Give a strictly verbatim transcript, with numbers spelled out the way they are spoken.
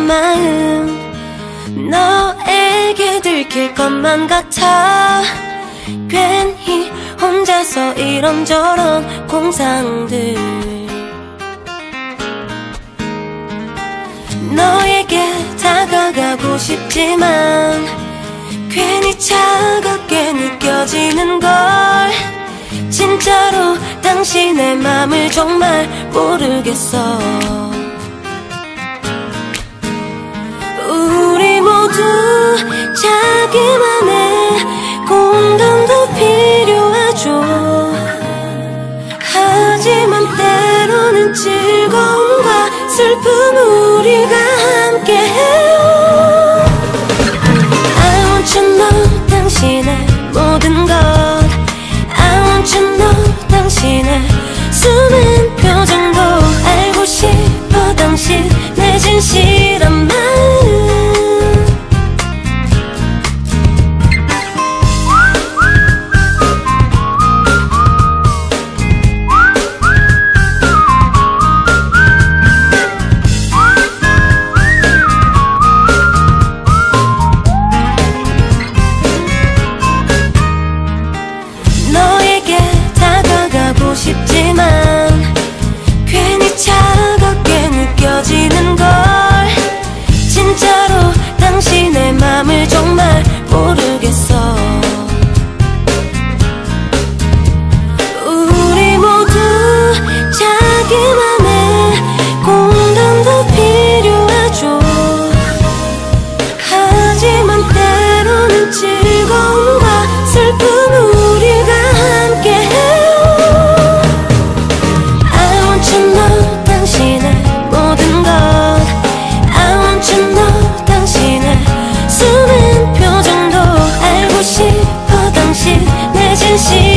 마음 너에게 들킬 것만 같아. 괜히 혼자서 이런저런 공상들. 너에게 다가가고 싶지만 괜히 차갑게 느껴지는 걸. 진짜로 당신의 맘을 정말 모르겠어. 우리 모두 자기만의 공간도 필요하죠. 하지만 때로는 즐거움과 슬픔 우리가 함께해요. I want you know 당신의 모든 것. I want you know 당신의 숨은 표정도. 알고 싶어 당신 내 진실한 마음. 싶지만 괜히 차갑게 느껴지는 걸. 진짜로 당신의 맘을 정말 모르겠어. 우리 모두 자기만의 공간도 필요하죠. 하지만 때로는 즐거움과 슬픔 우리가 함께해요. 당신의 모든 것. I want you know 당신의 숨은 표정도. 알고 싶어 당신 내 진실.